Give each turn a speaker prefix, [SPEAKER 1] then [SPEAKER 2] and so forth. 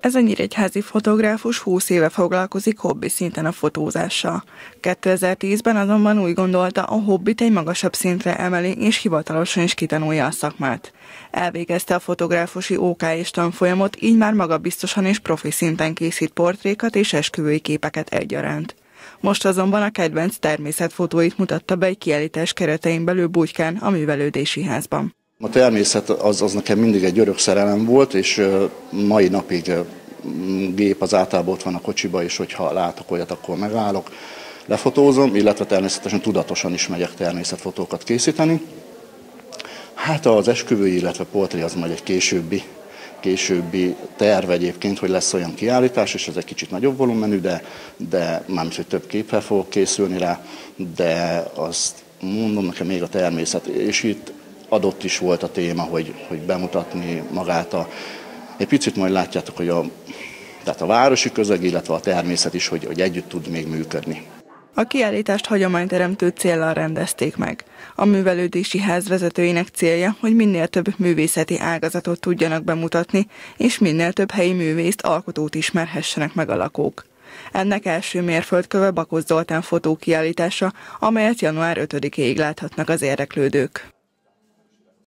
[SPEAKER 1] Ez a nyíregyházi fotográfus 20 éve foglalkozik hobbi szinten a fotózással. 2010-ben azonban úgy gondolta, a hobbit egy magasabb szintre emeli és hivatalosan is kitanulja a szakmát. Elvégezte a fotográfusi OK és tanfolyamot, így már magabiztosan és profi szinten készít portrékat és esküvői képeket egyaránt. Most azonban a kedvenc természetfotóit mutatta be egy kiállítás keretein belül Bugykán, a művelődési házban.
[SPEAKER 2] A természet az nekem mindig egy örök szerelem volt, és mai napig gép az általában ott van a kocsiba, és hogyha látok olyat, akkor megállok, lefotózom, illetve természetesen tudatosan is megyek természetfotókat készíteni. Hát az esküvői, illetve portré az majd egy későbbi terv egyébként, hogy lesz olyan kiállítás, és ez egy kicsit nagyobb volumenű, de mármint, hogy több képpel fogok készülni rá, de azt mondom, nekem még a természet, és itt adott is volt a téma, hogy bemutatni magát egy picit majd látjátok, hogy tehát a városi közeg, illetve a természet is, hogy együtt tud még működni.
[SPEAKER 1] A kiállítást hagyományteremtő céllal rendezték meg. A művelődési ház vezetőinek célja, hogy minél több művészeti ágazatot tudjanak bemutatni, és minél több helyi művészt, alkotót ismerhessenek meg a lakók. Ennek első mérföldköve Bakos Zoltán fotókiállítása, amelyet január 5-éig láthatnak az érdeklődők.